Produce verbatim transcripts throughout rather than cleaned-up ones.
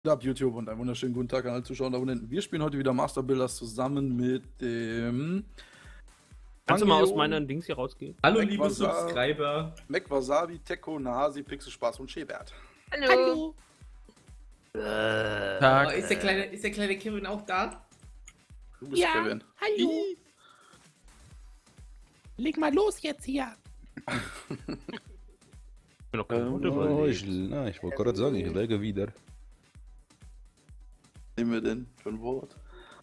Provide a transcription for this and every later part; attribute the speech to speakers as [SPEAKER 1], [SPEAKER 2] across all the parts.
[SPEAKER 1] Ab YouTube und einen wunderschönen guten Tag an alle Zuschauer da unten. Wir spielen heute wieder Master Builders zusammen mit dem.
[SPEAKER 2] Kannst du mal aus
[SPEAKER 1] Angio,
[SPEAKER 2] meinen Dings hier rausgehen?
[SPEAKER 3] Hallo
[SPEAKER 1] Mac
[SPEAKER 3] liebe
[SPEAKER 1] Wasa-
[SPEAKER 3] Subscriber.
[SPEAKER 1] Mac Wasabi, Teko, Nahasi, Pixel Spaß und Schebert.
[SPEAKER 4] Hallo.
[SPEAKER 3] Oh, ist, der kleine, ist der kleine Kevin auch da?
[SPEAKER 1] Du bist
[SPEAKER 4] Ja.
[SPEAKER 1] Kevin.
[SPEAKER 4] Hallo. Leg mal los jetzt hier.
[SPEAKER 2] Ich bin noch kein
[SPEAKER 5] Ähm,
[SPEAKER 2] Wort
[SPEAKER 5] oh, ich,
[SPEAKER 2] überlegt.
[SPEAKER 5] na, ich wollte gerade sagen, ich lege wieder.
[SPEAKER 1] Was nehmen wir denn für ein Wort?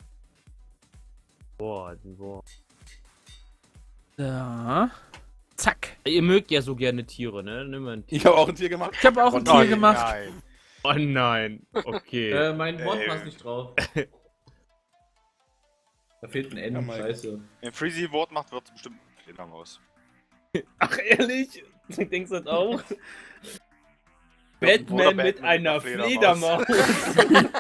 [SPEAKER 2] Boah, ein Wort.
[SPEAKER 4] Da. Zack.
[SPEAKER 2] Ihr mögt ja so gerne Tiere, ne? Nimm mal ein Tier.
[SPEAKER 1] Ich habe auch ein Tier gemacht.
[SPEAKER 4] Ich habe auch ein
[SPEAKER 1] Oh
[SPEAKER 4] Tier
[SPEAKER 1] nein,
[SPEAKER 4] gemacht.
[SPEAKER 6] Nein.
[SPEAKER 2] Oh nein. Okay.
[SPEAKER 3] Äh, mein Wort
[SPEAKER 6] Ey.
[SPEAKER 3] passt nicht drauf. Da fehlt ein N,
[SPEAKER 5] Ja, Mike.
[SPEAKER 3] scheiße.
[SPEAKER 6] Wenn Freezy Wort macht, wird es bestimmt ein Fledermaus.
[SPEAKER 2] Ach ehrlich? Du denkst das auch?
[SPEAKER 6] Oder
[SPEAKER 2] Batman mit
[SPEAKER 6] Batman
[SPEAKER 2] einer
[SPEAKER 6] mit einer Fledermaus.
[SPEAKER 2] Fledermaus.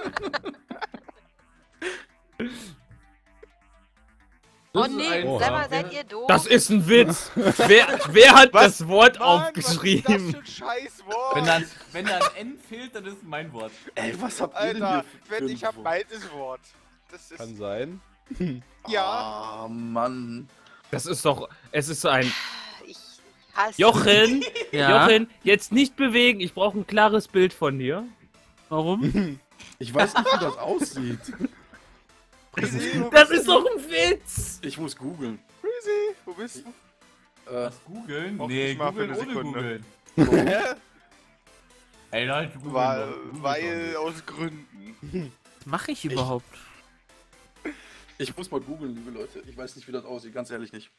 [SPEAKER 4] Oh
[SPEAKER 3] Das ist
[SPEAKER 4] nee,
[SPEAKER 3] ein-
[SPEAKER 5] Oha.
[SPEAKER 4] sag mal, seid ihr doof?
[SPEAKER 2] Das ist ein Witz. wer, wer hat
[SPEAKER 6] Was?
[SPEAKER 2] das Wort
[SPEAKER 6] Mann,
[SPEAKER 2] aufgeschrieben?
[SPEAKER 6] Was ist das für ein Scheißwort?
[SPEAKER 3] Wenn da, wenn da ein N fehlt, dann ist mein Wort.
[SPEAKER 1] Ey, was habt ihr
[SPEAKER 6] Alter,
[SPEAKER 1] denn hier für
[SPEAKER 6] wenn
[SPEAKER 1] ein
[SPEAKER 6] ich hab
[SPEAKER 1] Wort?
[SPEAKER 6] beides Wort. Das ist.
[SPEAKER 5] Kann sein.
[SPEAKER 6] Ja.
[SPEAKER 1] Ah, Mann.
[SPEAKER 2] Das ist doch. Es ist ein.
[SPEAKER 4] Ich hasse
[SPEAKER 2] Jochen!
[SPEAKER 4] Ja.
[SPEAKER 2] Jochen, jetzt nicht bewegen. Ich brauche ein klares Bild von dir.
[SPEAKER 4] Warum?
[SPEAKER 1] Ich weiß nicht, wie das aussieht.
[SPEAKER 6] Freezy, wo
[SPEAKER 2] Das
[SPEAKER 6] bist
[SPEAKER 2] ist
[SPEAKER 6] du?
[SPEAKER 2] doch ein Witz!
[SPEAKER 1] Ich muss googeln.
[SPEAKER 6] Freezy, wo bist du?
[SPEAKER 1] Äh,
[SPEAKER 3] Was, googeln?
[SPEAKER 6] Hoff
[SPEAKER 3] Nee,
[SPEAKER 6] ich mal für
[SPEAKER 3] googeln
[SPEAKER 6] eine
[SPEAKER 3] ohne
[SPEAKER 6] Sekunde.
[SPEAKER 3] googeln.
[SPEAKER 6] Hä?
[SPEAKER 3] Ey, nein, googeln
[SPEAKER 6] Weil,
[SPEAKER 3] doch. Googeln
[SPEAKER 6] weil
[SPEAKER 3] doch
[SPEAKER 6] aus Gründen.
[SPEAKER 4] Was mache ich überhaupt?
[SPEAKER 1] ich muss mal googeln, liebe Leute. Ich weiß nicht, wie das aussieht, ganz ehrlich nicht.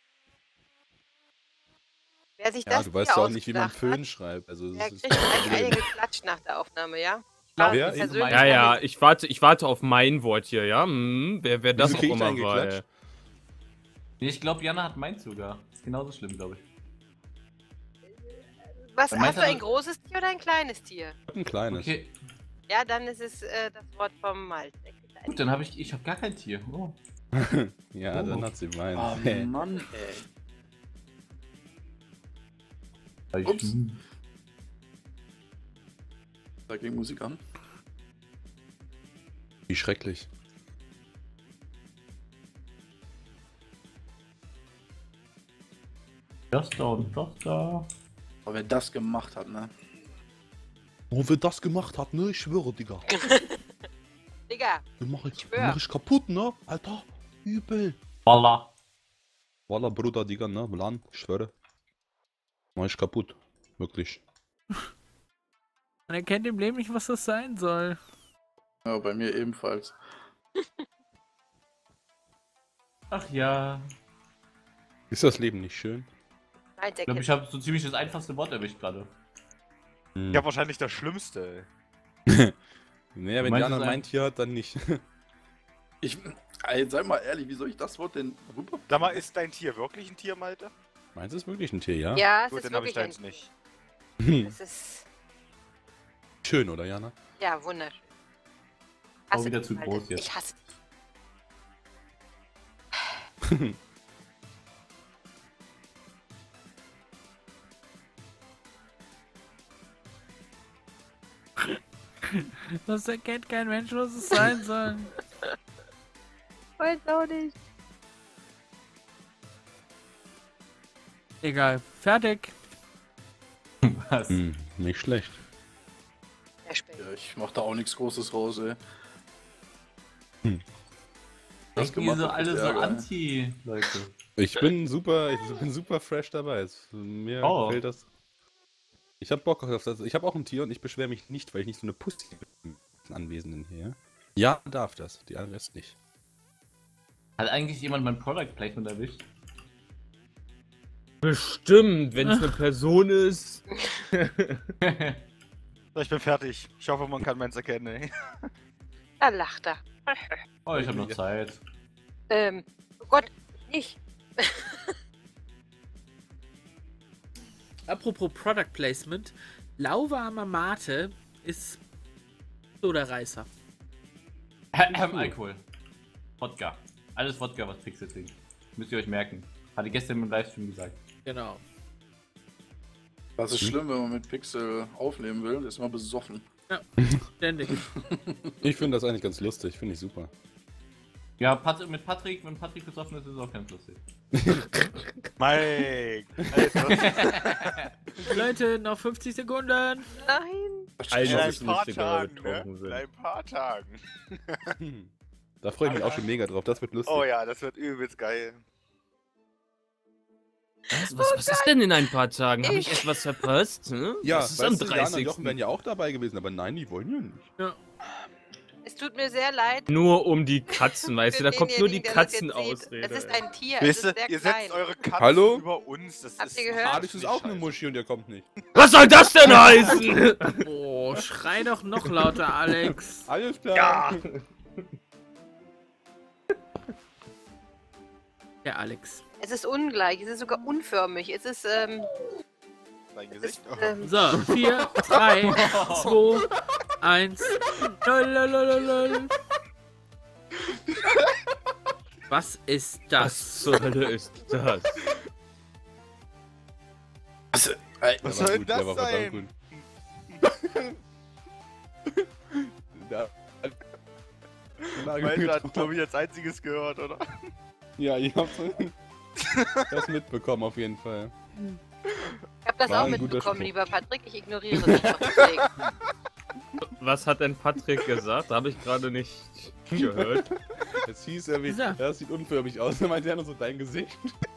[SPEAKER 4] Wer sich
[SPEAKER 5] Ja,
[SPEAKER 4] das
[SPEAKER 5] du weißt
[SPEAKER 4] hier
[SPEAKER 5] ja auch nicht, wie man
[SPEAKER 4] ausgedacht
[SPEAKER 5] Föhn schreibt. Also,
[SPEAKER 4] hat, der
[SPEAKER 5] das ist
[SPEAKER 4] kriegt
[SPEAKER 5] kein
[SPEAKER 4] gleich
[SPEAKER 5] Problem.
[SPEAKER 4] einige Klatsch nach der Aufnahme, ja?
[SPEAKER 3] glaub,
[SPEAKER 5] Wer?
[SPEAKER 3] das ist
[SPEAKER 4] Persönlich-
[SPEAKER 2] Ja, ja, ich warte, ich warte auf mein Wort hier, ja? Hm, wer, wer das
[SPEAKER 5] Wieso
[SPEAKER 2] auch
[SPEAKER 5] krieg ich
[SPEAKER 2] immer
[SPEAKER 5] einen
[SPEAKER 2] war.
[SPEAKER 5] geklatscht?
[SPEAKER 3] Nee, ich glaube, Jana hat meins sogar. Ist genauso schlimm, glaube ich.
[SPEAKER 4] Was,
[SPEAKER 3] Dann meint
[SPEAKER 4] hast du
[SPEAKER 3] er
[SPEAKER 4] ein
[SPEAKER 3] doch-
[SPEAKER 4] großes Tier oder ein kleines Tier?
[SPEAKER 5] Ich hab ein kleines.
[SPEAKER 3] Okay,
[SPEAKER 4] Ja, dann ist es äh, das Wort vom Malte.
[SPEAKER 3] gut, dann habe ich, ich habe gar kein Tier. Oh.
[SPEAKER 5] Ja,
[SPEAKER 3] Oh.
[SPEAKER 5] dann hat sie meins.
[SPEAKER 1] Oh Mann, ey. Ups.
[SPEAKER 3] Hm.
[SPEAKER 1] Da ging Musik an.
[SPEAKER 5] Wie schrecklich.
[SPEAKER 3] Das da und das da.
[SPEAKER 1] Aber wer das gemacht hat, ne?
[SPEAKER 5] Und wer das gemacht hat, ne? Ich schwöre, Digga.
[SPEAKER 4] Digga,
[SPEAKER 5] Den mach ich,
[SPEAKER 4] schwör.
[SPEAKER 5] den mach ich kaputt, ne? Alter, übel.
[SPEAKER 3] Voila.
[SPEAKER 5] Walla, Bruder, Digga, ne? Plan, ich schwöre. Mach ich kaputt. Wirklich.
[SPEAKER 7] Man erkennt im Leben nicht, was das sein soll.
[SPEAKER 1] Ja, bei mir ebenfalls.
[SPEAKER 3] Ach ja.
[SPEAKER 5] Ist das Leben nicht schön?
[SPEAKER 4] Malte
[SPEAKER 3] Ich glaube,
[SPEAKER 4] kennt
[SPEAKER 3] ich habe so ziemlich das einfachste Wort erwischt gerade.
[SPEAKER 5] Hm.
[SPEAKER 6] Ich hab wahrscheinlich das Schlimmste,
[SPEAKER 5] Naja,
[SPEAKER 3] Du
[SPEAKER 5] wenn
[SPEAKER 3] meinst,
[SPEAKER 5] Jana
[SPEAKER 3] es ist ein-
[SPEAKER 5] mein Tier hat, dann nicht.
[SPEAKER 1] Ich, ey, sei mal ehrlich, wie soll ich das Wort denn rüber?
[SPEAKER 6] Sag mal, ist dein Tier wirklich ein Tier, Malte?
[SPEAKER 5] Meins ist wirklich ein Tier, ja?
[SPEAKER 4] Ja, es
[SPEAKER 6] Gut,
[SPEAKER 4] ist
[SPEAKER 6] dann hab ich
[SPEAKER 4] wirklich
[SPEAKER 6] deins
[SPEAKER 4] ein...
[SPEAKER 6] nicht.
[SPEAKER 4] Es ist...
[SPEAKER 5] Schön, oder Jana?
[SPEAKER 4] Ja, wunderschön.
[SPEAKER 3] Auch wieder
[SPEAKER 4] dich,
[SPEAKER 3] zu
[SPEAKER 4] Malte.
[SPEAKER 3] groß jetzt.
[SPEAKER 4] Ich hasse dich.
[SPEAKER 7] Das erkennt kein Mensch, was es sein soll.
[SPEAKER 4] Weiß auch nicht.
[SPEAKER 7] Egal. Fertig.
[SPEAKER 3] Was?
[SPEAKER 5] Hm, nicht schlecht.
[SPEAKER 4] Sehr spät.
[SPEAKER 1] Ja, ich mach da auch nichts Großes raus, ey.
[SPEAKER 5] Hm.
[SPEAKER 1] Das
[SPEAKER 3] Ich
[SPEAKER 1] gemacht
[SPEAKER 3] so
[SPEAKER 1] hat
[SPEAKER 3] alle
[SPEAKER 1] mich
[SPEAKER 3] so
[SPEAKER 1] Ärger, ey.
[SPEAKER 3] anti, Leute.
[SPEAKER 5] Ich bin super, ich bin super fresh dabei. Es- Mir
[SPEAKER 3] Oh.
[SPEAKER 5] gefällt das. Ich hab Bock auf das. Ich habe auch ein Tier und ich beschwere mich nicht, weil ich nicht so eine Pussy bin. Den Anwesenden hier. Ja, darf das. Die anderen Rest nicht.
[SPEAKER 3] Hat eigentlich jemand mein Product Placement erwischt?
[SPEAKER 2] Bestimmt, wenn es eine Person ist.
[SPEAKER 6] So, ich bin fertig. Ich hoffe, man kann meins erkennen, ey.
[SPEAKER 4] Da lacht er.
[SPEAKER 3] Oh, ich habe noch Zeit.
[SPEAKER 4] Ähm, oh Gott, nicht.
[SPEAKER 7] Apropos Product Placement. Lauwarmer Mate ist Soda-Reißer.
[SPEAKER 3] Ähm, Alkohol. Wodka. Alles Wodka, was Pixel trinkt. Müsst ihr euch merken. Hatte gestern im Livestream gesagt.
[SPEAKER 7] Genau.
[SPEAKER 1] Das ist schlimm, wenn man mit Pixel aufnehmen will, der ist immer besoffen.
[SPEAKER 7] Ständig.
[SPEAKER 5] Ich finde das eigentlich ganz lustig, finde ich super.
[SPEAKER 3] Ja, Pat mit Patrick, wenn Patrick besoffen ist, ist es auch ganz lustig.
[SPEAKER 6] Mike! Also,
[SPEAKER 7] Leute, noch fünfzig Sekunden.
[SPEAKER 4] Nein.
[SPEAKER 6] in
[SPEAKER 2] Also,
[SPEAKER 6] ein
[SPEAKER 2] ist
[SPEAKER 6] paar
[SPEAKER 2] lustiger,
[SPEAKER 6] Tagen,
[SPEAKER 2] wenn wir
[SPEAKER 6] ne?
[SPEAKER 2] betrunken
[SPEAKER 6] In
[SPEAKER 2] sind.
[SPEAKER 6] ein paar Tagen.
[SPEAKER 5] Da freue ich mich auch schon mega drauf, das wird lustig.
[SPEAKER 6] Oh ja, das wird übelst geil.
[SPEAKER 2] Was, was, was ist denn in ein paar Tagen? Habe ich
[SPEAKER 4] Ich-
[SPEAKER 2] etwas verpasst? Hm?
[SPEAKER 5] Ja,
[SPEAKER 2] das ist am
[SPEAKER 5] weißt du, Jana und
[SPEAKER 2] dreißigsten
[SPEAKER 5] Jochen wären ja auch dabei gewesen, aber nein, die wollen ja nicht.
[SPEAKER 4] Es tut mir sehr leid.
[SPEAKER 2] Nur um die Katzen, weißt du? Da
[SPEAKER 4] für
[SPEAKER 2] kommt nur die
[SPEAKER 4] denjenigen, der das jetzt sieht.
[SPEAKER 2] Katzenausrede.
[SPEAKER 4] Es ist ein Tier.
[SPEAKER 6] Wisst
[SPEAKER 4] es
[SPEAKER 6] ihr,
[SPEAKER 4] ist sehr
[SPEAKER 6] ihr
[SPEAKER 4] klein.
[SPEAKER 6] setzt eure Katzen
[SPEAKER 5] Hallo?
[SPEAKER 6] über uns. Das
[SPEAKER 4] Habt
[SPEAKER 6] ist
[SPEAKER 4] ihr gehört?
[SPEAKER 5] Alex ist auch eine Muschi und der kommt nicht.
[SPEAKER 2] Was soll das denn heißen?
[SPEAKER 7] Oh, schrei doch noch lauter, Alex.
[SPEAKER 5] Alles klar.
[SPEAKER 2] Ja.
[SPEAKER 7] Der Alex.
[SPEAKER 4] Es ist ungleich. Es ist sogar unförmig. Es ist, ähm,
[SPEAKER 6] Dein
[SPEAKER 4] es
[SPEAKER 6] Gesicht.
[SPEAKER 4] ist, ähm
[SPEAKER 7] So, vier, drei, zwei, eins. Lololololol. Was ist
[SPEAKER 2] Was
[SPEAKER 7] das?
[SPEAKER 2] zur Hölle ist das?
[SPEAKER 1] Also, ey,
[SPEAKER 6] Was
[SPEAKER 5] Der war
[SPEAKER 6] soll
[SPEAKER 5] gut,
[SPEAKER 6] das
[SPEAKER 5] der war verdammt
[SPEAKER 6] sein?
[SPEAKER 5] gut. Da-
[SPEAKER 6] Malte hat, glaube ich, als einziges gehört, oder?
[SPEAKER 5] Ja, ich hab's das mitbekommen auf jeden Fall.
[SPEAKER 4] ich habe das
[SPEAKER 5] War
[SPEAKER 4] auch
[SPEAKER 5] ein guter
[SPEAKER 4] mitbekommen,
[SPEAKER 5] Spruch.
[SPEAKER 4] lieber Patrick. Ich ignoriere es einfach deswegen.
[SPEAKER 2] Was hat denn Patrick gesagt? Habe ich gerade nicht gehört.
[SPEAKER 5] Jetzt hieß er wie,
[SPEAKER 7] Ja.
[SPEAKER 5] ja, das sieht unförmig aus. Er meinte ja nur so dein Gesicht.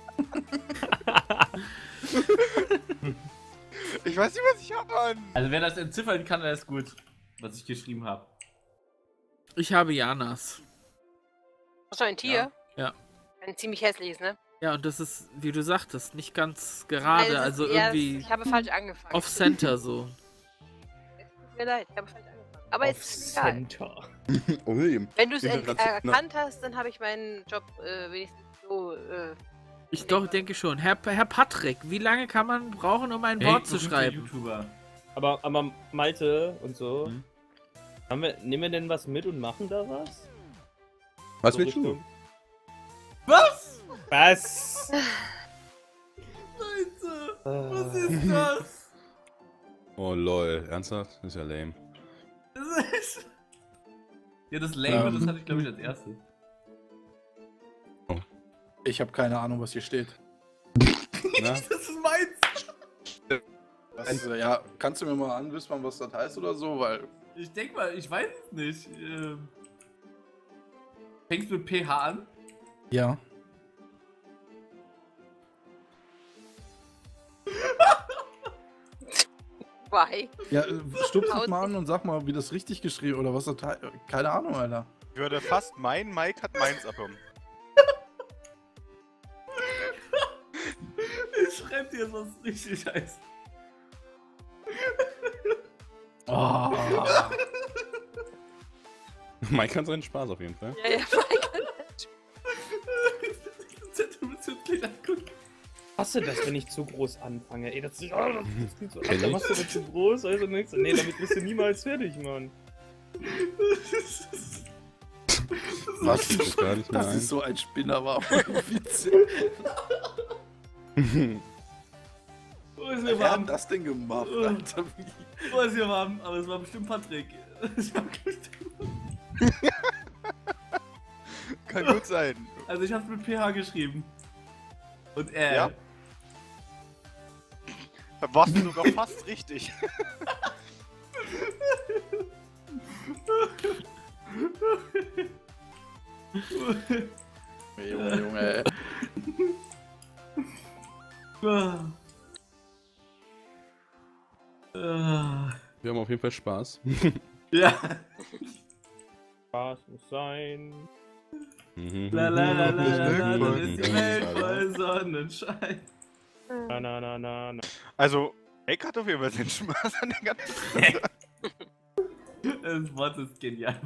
[SPEAKER 6] Ich weiß nicht, was ich hab, Mann.
[SPEAKER 3] Also wer das entziffern kann, der ist gut, was ich geschrieben habe.
[SPEAKER 7] Ich habe Janas.
[SPEAKER 4] Hast du ein Tier?
[SPEAKER 7] Ja.
[SPEAKER 4] Ein ziemlich hässliches, ne?
[SPEAKER 7] Ja, und das ist, wie du sagtest, nicht ganz
[SPEAKER 4] Nein,
[SPEAKER 7] gerade,
[SPEAKER 4] es ist-
[SPEAKER 7] also
[SPEAKER 4] ja,
[SPEAKER 7] irgendwie
[SPEAKER 4] Ich habe falsch angefangen.
[SPEAKER 7] off-center so.
[SPEAKER 4] Es tut mir leid, ich habe falsch angefangen. Aber es ist egal.
[SPEAKER 2] Center.
[SPEAKER 5] Ui.
[SPEAKER 4] Wenn du es
[SPEAKER 5] Ich bin
[SPEAKER 4] er
[SPEAKER 5] grad so-
[SPEAKER 4] erkannt hast, dann habe ich meinen Job äh, wenigstens so. Äh,
[SPEAKER 7] Ich doch denke schon. Herr, Herr Patrick, wie lange kann man brauchen, um ein Wort zu
[SPEAKER 3] berühmter
[SPEAKER 7] schreiben?
[SPEAKER 3] YouTuber.
[SPEAKER 2] Aber, aber Malte und so.
[SPEAKER 5] Hm?
[SPEAKER 2] Haben wir, nehmen wir denn was mit und machen da was?
[SPEAKER 5] Was
[SPEAKER 2] So
[SPEAKER 5] willst du?
[SPEAKER 2] Richtung-
[SPEAKER 3] Was?
[SPEAKER 2] Was?
[SPEAKER 3] Leute,
[SPEAKER 2] Was
[SPEAKER 3] ist das?
[SPEAKER 5] Oh lol, ernsthaft? Das ist ja lame.
[SPEAKER 3] Das ist... Ja, das Lame,
[SPEAKER 1] Ähm.
[SPEAKER 3] das hatte ich glaube ich als erstes.
[SPEAKER 1] ich habe keine Ahnung, was hier steht.
[SPEAKER 5] Na?
[SPEAKER 3] Das ist meins.
[SPEAKER 1] Was, äh, ja, kannst du mir mal anwispern, was das heißt oder so? Weil,
[SPEAKER 3] Ich denk mal, ich weiß es nicht. Ähm, Fängst du mit P H an?
[SPEAKER 1] ja.
[SPEAKER 4] why?
[SPEAKER 1] Ja, äh, stupst
[SPEAKER 4] Haut
[SPEAKER 1] es mal
[SPEAKER 4] sich-
[SPEAKER 1] an und sag mal, wie das richtig geschrieben oder was das heißt. Keine Ahnung, Alter.
[SPEAKER 6] Ich würde fast meinen, Mike hat meins abbekommen.
[SPEAKER 3] Ich schreib dir, was richtig heißt.
[SPEAKER 1] Oh.
[SPEAKER 5] Mike hat seinen Spaß auf jeden Fall.
[SPEAKER 4] Ja, ja,
[SPEAKER 3] Du musst jetzt gleich angucken.
[SPEAKER 2] Hasse das, wenn ich zu groß anfange. Ey, das ist. Oh, das klingt so.
[SPEAKER 5] Kenn
[SPEAKER 2] Alter,
[SPEAKER 5] ich.
[SPEAKER 2] machst du das zu groß? Also nix. Nee, damit bist du niemals fertig, Mann.
[SPEAKER 1] Was?
[SPEAKER 5] Das ist gar nicht mehr
[SPEAKER 1] Das
[SPEAKER 5] ein.
[SPEAKER 1] ist so ein Spinner, war Witze.
[SPEAKER 3] Wo ist hier
[SPEAKER 1] Wer
[SPEAKER 3] warm?
[SPEAKER 1] hat das denn gemacht, Alter? Wie?
[SPEAKER 3] Wo ist hier warm? Aber es war bestimmt Patrick. Ich hab bestimmt-
[SPEAKER 6] Kann gut sein.
[SPEAKER 3] Also ich hab's mit P H geschrieben. Und er.
[SPEAKER 6] Ja. Da warst du sogar fast richtig.
[SPEAKER 1] Junge, Junge, ey.
[SPEAKER 3] Ah. Ah.
[SPEAKER 5] Wir haben auf jeden Fall Spaß.
[SPEAKER 3] Ja.
[SPEAKER 2] Spaß muss sein.
[SPEAKER 3] La la la la la la, dann ist die Welt
[SPEAKER 5] Mhm.
[SPEAKER 3] voll Sonnenschein.
[SPEAKER 2] Na, na, na, na, na.
[SPEAKER 6] Also, Eck hat auf jeden Fall seinen Spaß an der ganzen
[SPEAKER 3] Das Wort ist genial.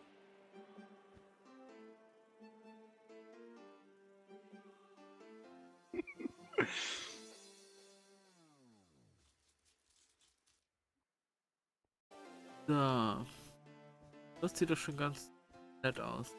[SPEAKER 7] So. Das sieht doch schon ganz nett aus.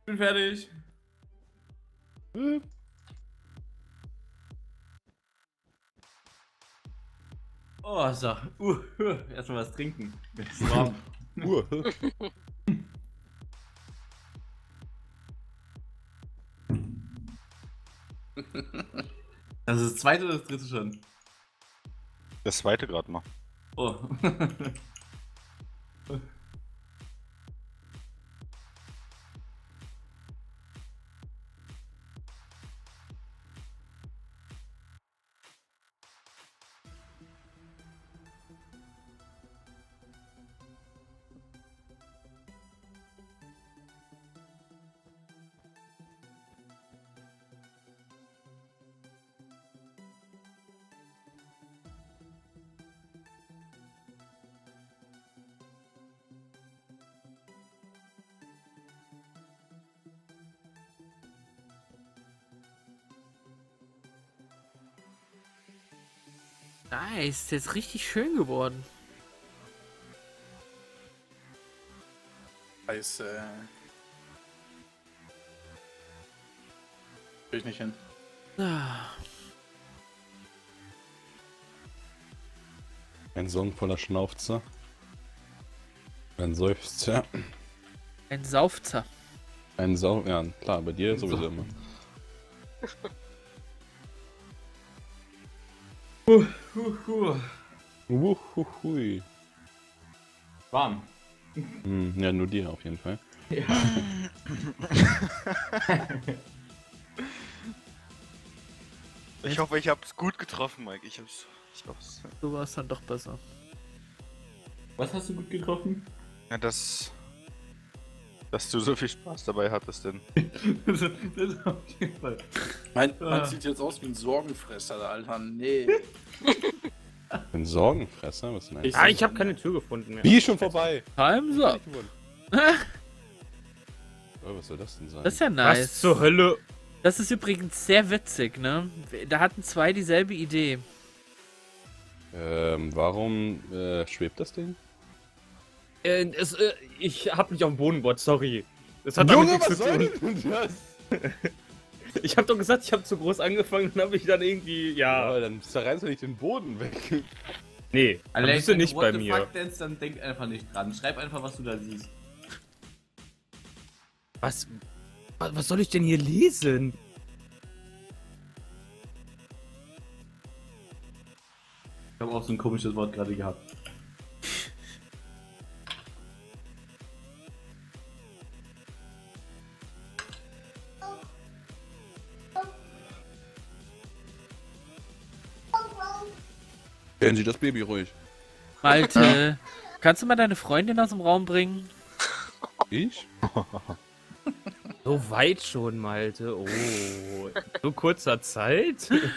[SPEAKER 3] Bin fertig.
[SPEAKER 5] Hm.
[SPEAKER 3] Oh, so. Uh, uh, erstmal was trinken. Ist warm.
[SPEAKER 5] Uh.
[SPEAKER 3] Das ist das zweite oder das dritte schon?
[SPEAKER 6] Das zweite gerade mal.
[SPEAKER 3] Oh.
[SPEAKER 7] Nice, der ist richtig schön geworden.
[SPEAKER 1] Scheiße. Krieg ich nicht hin.
[SPEAKER 7] Ah,
[SPEAKER 5] Ein Song voller Schnaufzer. Ein Seufzer.
[SPEAKER 7] ein Saufzer.
[SPEAKER 5] Ein Sau... Ja, klar, bei dir sowieso immer.
[SPEAKER 3] Huh, huh, huh.
[SPEAKER 5] Uhuhui.
[SPEAKER 3] Warm.
[SPEAKER 5] Hm, ja, nur dir auf jeden Fall.
[SPEAKER 3] Ja.
[SPEAKER 6] Ich hoffe, ich hab's gut getroffen, Mike. Ich hab's. Ich hoff's.
[SPEAKER 7] Du warst dann doch besser.
[SPEAKER 3] Was hast du gut getroffen?
[SPEAKER 6] Ja, das. Dass du so viel Spaß dabei hattest, denn.
[SPEAKER 3] das ist auf jeden Fall.
[SPEAKER 1] Mein, mein
[SPEAKER 3] Ah.
[SPEAKER 1] sieht jetzt aus wie ein Sorgenfresser, Alter. Nee.
[SPEAKER 5] Ein Sorgenfresser? Was ist denn
[SPEAKER 1] Ich-
[SPEAKER 2] Ah, ich habe keine Tür gefunden mehr.
[SPEAKER 5] Wie schon vorbei?
[SPEAKER 7] Time's up.
[SPEAKER 5] Oh, was soll das denn sein?
[SPEAKER 7] Das ist ja
[SPEAKER 2] Was
[SPEAKER 7] nice.
[SPEAKER 2] zur Hölle?
[SPEAKER 7] Das ist übrigens sehr witzig, ne? Da hatten zwei dieselbe Idee.
[SPEAKER 5] Ähm, warum äh, schwebt das Ding?
[SPEAKER 2] Äh, es, äh, ich hab mich auf den Boden bohrt, sorry. Das hat damit nichts zu tun.
[SPEAKER 5] denn das?
[SPEAKER 2] Ich hab doch gesagt, ich hab zu groß angefangen und hab ich dann irgendwie, ja.
[SPEAKER 5] Ja, dann zerreißt du nicht den Boden weg.
[SPEAKER 2] Nee, dann bist du nicht bei mir.
[SPEAKER 3] Fuck dance, dann denk einfach nicht dran. Schreib einfach, was du da siehst.
[SPEAKER 2] Was, was was soll ich denn hier lesen?
[SPEAKER 3] Ich habe auch so ein komisches Wort gerade gehabt.
[SPEAKER 5] Stellen Sie das Baby ruhig.
[SPEAKER 7] Malte, kannst du mal deine Freundin aus dem Raum bringen?
[SPEAKER 5] Ich?
[SPEAKER 2] So weit schon, Malte. Oh, so kurzer Zeit?
[SPEAKER 5] Ich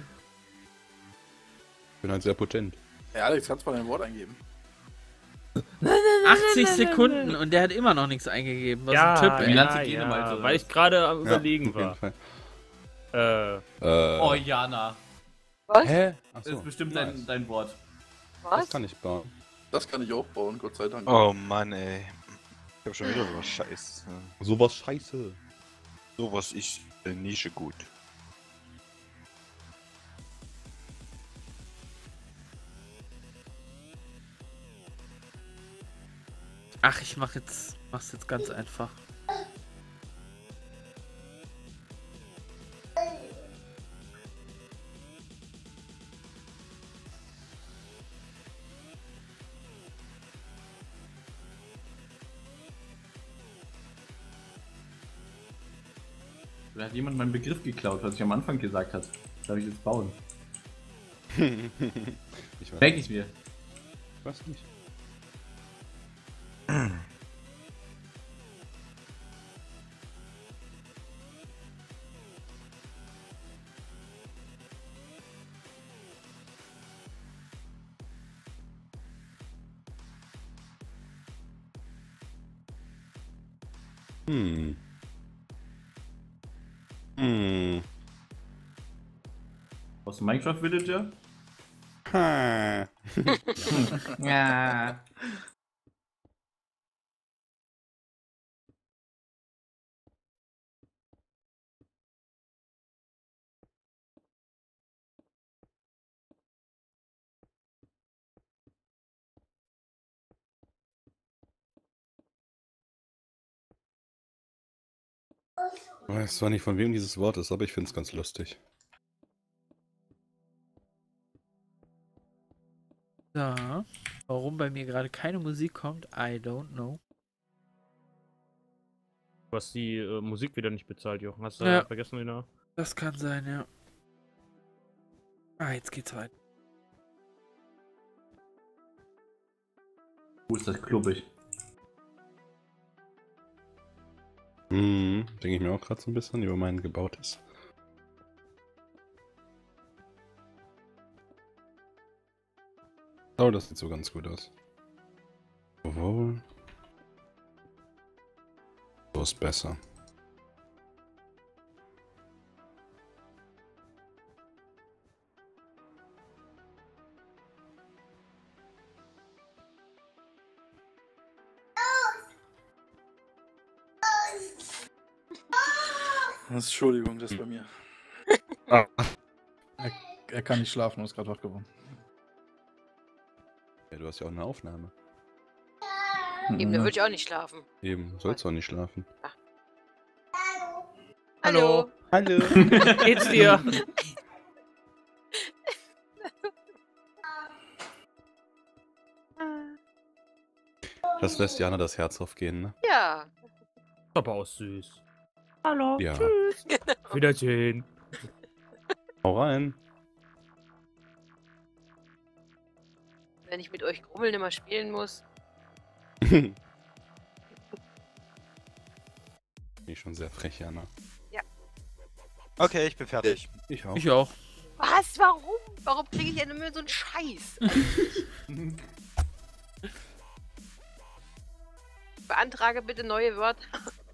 [SPEAKER 5] bin halt sehr potent.
[SPEAKER 1] Ja, Alex, kannst du mal dein Wort eingeben?
[SPEAKER 7] achtzig Sekunden und der hat immer noch nichts eingegeben. Was
[SPEAKER 2] ja,
[SPEAKER 7] ein Typ, ey.
[SPEAKER 3] Bilanz
[SPEAKER 2] ja,
[SPEAKER 3] Hygiene,
[SPEAKER 2] ja,
[SPEAKER 3] Malte, oder
[SPEAKER 2] weil
[SPEAKER 3] was?
[SPEAKER 2] ich gerade am überlegen
[SPEAKER 5] auf jeden
[SPEAKER 2] war.
[SPEAKER 5] Fall.
[SPEAKER 2] Äh,
[SPEAKER 5] Äh,
[SPEAKER 3] Oh, Jana.
[SPEAKER 4] Was?
[SPEAKER 5] Hä?
[SPEAKER 3] Das
[SPEAKER 5] Achso,
[SPEAKER 3] ist bestimmt
[SPEAKER 5] nice.
[SPEAKER 3] dein, dein Wort.
[SPEAKER 5] Das
[SPEAKER 4] Was?
[SPEAKER 5] kann ich bauen.
[SPEAKER 1] Das kann ich auch bauen, Gott sei Dank.
[SPEAKER 6] Oh Mann, ey. Ich hab schon wieder sowas Scheiß.
[SPEAKER 5] Sowas scheiße.
[SPEAKER 6] Sowas ist in Nische gut.
[SPEAKER 7] Ach, ich mach jetzt, mach's jetzt ganz einfach.
[SPEAKER 3] Da hat jemand meinen Begriff geklaut, was ich am Anfang gesagt habe. Darf ich jetzt bauen?
[SPEAKER 5] Ich weiß,
[SPEAKER 3] Merke ich mir.
[SPEAKER 5] ich weiß nicht. Hm. Hm.
[SPEAKER 3] Aus dem Minecraft Villager?
[SPEAKER 5] Ha.
[SPEAKER 3] Ja.
[SPEAKER 5] Ich weiß zwar nicht, von wem dieses Wort ist, aber ich finde es ganz lustig.
[SPEAKER 7] So. Warum bei mir gerade keine Musik kommt, I don't know.
[SPEAKER 2] Du hast die äh, Musik wieder nicht bezahlt, Jochen. Hast du
[SPEAKER 7] Ja.
[SPEAKER 2] äh, vergessen wieder?
[SPEAKER 7] Das kann sein, ja. Ah, jetzt geht's weiter.
[SPEAKER 3] Wo ist das klubbig?
[SPEAKER 5] Mhm, denke ich mir auch gerade so ein bisschen über mein gebautes. Oh, das sieht so ganz gut aus. Obwohl. So ist besser.
[SPEAKER 1] Entschuldigung, das ist bei mir.
[SPEAKER 5] Ah.
[SPEAKER 1] Er, er kann nicht schlafen und ist gerade wach geworden.
[SPEAKER 5] Ja, du hast ja auch eine Aufnahme.
[SPEAKER 4] Eben, da würde ich auch nicht schlafen.
[SPEAKER 5] Eben, sollst du auch nicht schlafen.
[SPEAKER 4] Hallo.
[SPEAKER 5] Hallo.
[SPEAKER 2] Geht's dir?
[SPEAKER 5] Das lässt Jana das Herz aufgehen, ne?
[SPEAKER 4] Ja.
[SPEAKER 2] Aber auch süß. Hallo.
[SPEAKER 5] Ja.
[SPEAKER 2] Tschüss. Wiedersehen.
[SPEAKER 5] Hau rein.
[SPEAKER 4] Wenn ich mit euch Grummeln immer spielen muss.
[SPEAKER 5] Bin ich schon sehr frech, Jana.
[SPEAKER 6] Okay, ich bin fertig.
[SPEAKER 5] Ich auch.
[SPEAKER 7] Ich auch.
[SPEAKER 4] Was? Warum? Warum kriege ich denn immer so einen Scheiß? Beantrage bitte neue Wörter.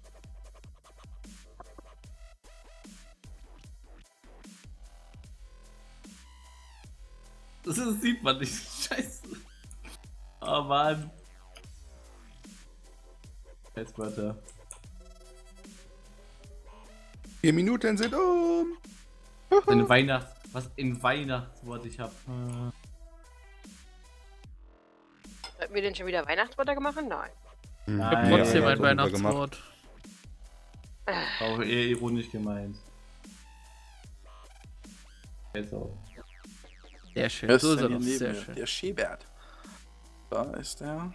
[SPEAKER 3] Das ist, sieht man nicht. Scheiße. Oh Mann. Scheißwörter.
[SPEAKER 5] Vier Minuten sind um.
[SPEAKER 3] In Weihnachts... Was in Weihnachtswort ich hab.
[SPEAKER 4] Sollten wir denn schon wieder Weihnachtswörter gemacht? Nein.
[SPEAKER 7] Ich
[SPEAKER 3] Nein,
[SPEAKER 7] hab
[SPEAKER 3] ja,
[SPEAKER 7] trotzdem
[SPEAKER 3] ja,
[SPEAKER 7] ein
[SPEAKER 5] so haben wir gemacht.
[SPEAKER 7] Weihnachtswort.
[SPEAKER 3] Auch eher ironisch gemeint. Jetzt auch.
[SPEAKER 7] Sehr schön.
[SPEAKER 1] Wer
[SPEAKER 7] So ist er
[SPEAKER 1] denn
[SPEAKER 7] doch.
[SPEAKER 1] hier
[SPEAKER 7] Sehr
[SPEAKER 1] neben mir?
[SPEAKER 7] schön.
[SPEAKER 1] Der Schebert. Da ist der.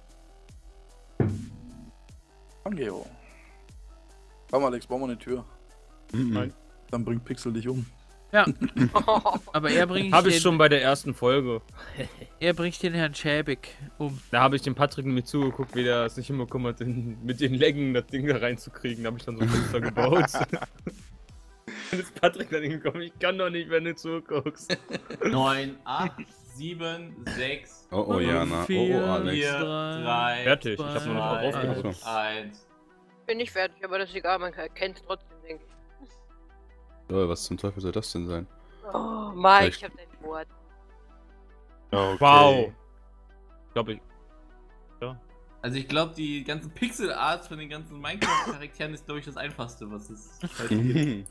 [SPEAKER 1] Angeo. Komm, Alex, bauen wir eine Tür.
[SPEAKER 5] Mhm.
[SPEAKER 1] Dann bringt Pixel dich um.
[SPEAKER 7] Ja, aber er bringt
[SPEAKER 2] Habe
[SPEAKER 7] den,
[SPEAKER 2] ich schon bei der ersten Folge.
[SPEAKER 7] er bringt den Herrn Schäbig um.
[SPEAKER 2] Da habe ich dem Patrick nämlich zugeguckt, wie der es nicht hinbekommen hat, in, mit den Längen das Ding da reinzukriegen. Da habe ich dann so ein Fenster gebaut. Dann ist Patrick dann hingekommen. Ich kann doch nicht, wenn du zuguckst.
[SPEAKER 3] neun, acht, sieben, sechs,
[SPEAKER 5] Oh, oh, Jana. Oh, oh,
[SPEAKER 7] Vier,
[SPEAKER 5] Alex.
[SPEAKER 3] vier,
[SPEAKER 7] drei,
[SPEAKER 3] drei,
[SPEAKER 2] Fertig. Ich habe nur noch
[SPEAKER 7] zwei,
[SPEAKER 2] drauf
[SPEAKER 5] Ach
[SPEAKER 2] gedrückt.
[SPEAKER 5] so.
[SPEAKER 3] eins.
[SPEAKER 4] Bin nicht fertig, aber das ist egal, man kennt es trotzdem, denke ich.
[SPEAKER 5] Oh, was zum Teufel soll das denn sein?
[SPEAKER 4] Oh, Mike,
[SPEAKER 5] Vielleicht-
[SPEAKER 4] ich hab dein Wort.
[SPEAKER 6] Okay.
[SPEAKER 2] Wow. Ich glaube, ich.
[SPEAKER 3] Also ich glaube, die ganzen Pixel-Arts von den ganzen Minecraft-Charakteren ist, glaube ich, das einfachste, was es heute gibt.